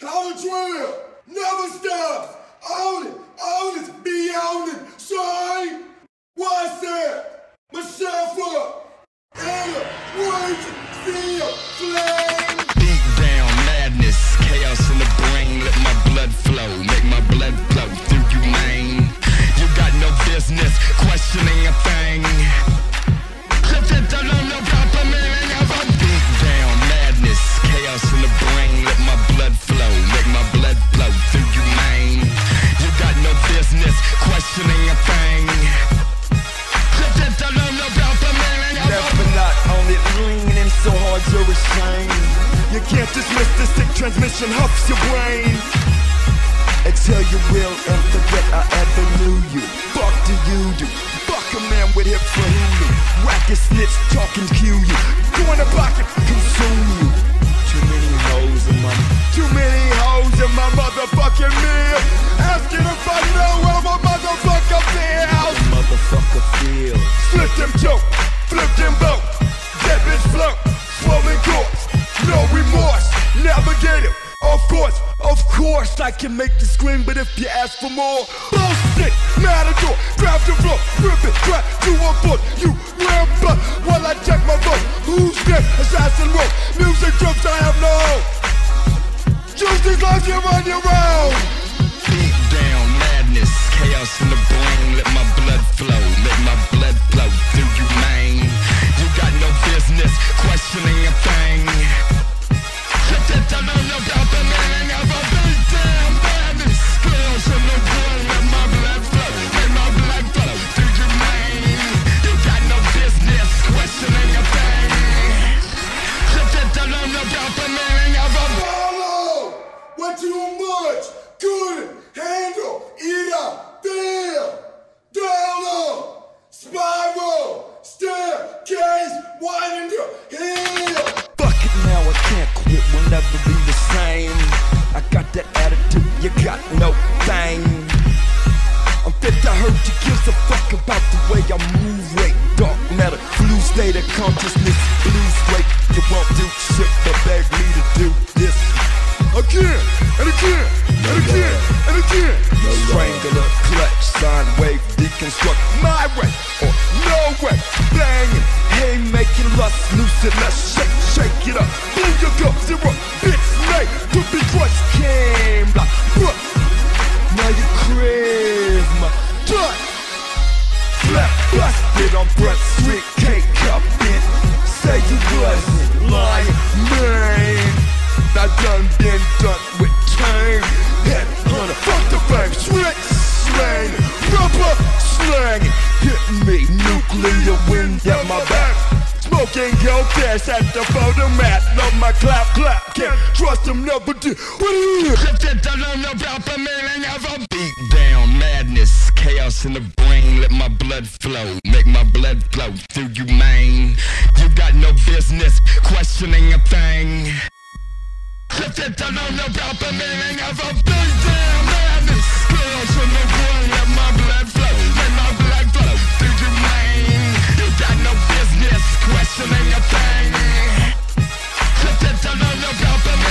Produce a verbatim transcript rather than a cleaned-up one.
How to drill never stops. Own it, own it, be on it. Say, what's that? Mashup, and a wage, feel, flame. Beatdown, madness, chaos in the brain. Let my blood flow, make my blood flow through you, man. You got no business questioning a thing. Beatdown, madness, chaos in the brain. Let my blood flow, make my blood flow through you, man. You got no business questioning a thing. Never not on it, leaning so hard you're ashamed. You can't dismiss the sick transmission, huffs your brain. Until you will and forget I ever knew you. Fuck do you do? Fuck a man with hips for hulu. Whack a snitch, talking cue you. Go in the pocket, consume you. Too many hoes in my Too many hoes in my motherfucking meal. Asking if I know how my motherfucker feels. Motherfucker feel. Split them choke, flip them boat. Dead bitch float, swollen corpse. No remorse, navigate it. Of course, of course I can make you scream, but if you ask for more, bullshit, matador, grab the floor, rip it, try to a foot, you ramp up while I check my vote. Who's next? Assassin rope, music jokes, I have no hope. Choose these lives, you run your own. Beatdown, madness, chaos in the brain. Let my blood flow, make my blood flow through you, man. You got no business questioning a thing. What too much couldn't handle, either feel, down low, spiral, staircase, winding to hill. Fuck it now, I can't quit, we'll never be the same. I got that attitude, you got no thing. I'm fit to hurt, you gives a fuck about the way I move, wait. Dark matter, blue state of consciousness, blue straight. You won't do shit but beg me to do this. Again, and again, and again, and again. No Strangler, clutch, sine wave, deconstruct my way, or no way. Banging, hey, making lust, lucid, let's shake, shake it up. Boom, you go, zero, bitch, made to be crushed. Came like, bruh, now you crave my touch. Flat busted on Brett Street, cake up in. Say you wasn't lying, man. I done been done with time. Head hunter, fuck the fame, switch, slang, rubber, slang, hitting me, nuclear wind at my back. Smoking yo cash at the photo mat. Love my clap, clap, can't trust him, never do. What do you Beatdown, madness, chaos in the brain. Let my blood flow, make my blood flow through you, man. You got no business questioning a thing. If you don't know about the meaning of a beatdown, madness, chaos in the brain. Let my blood flow, let my blood flow through you, man. You got no business questioning a thing. If you don't know about the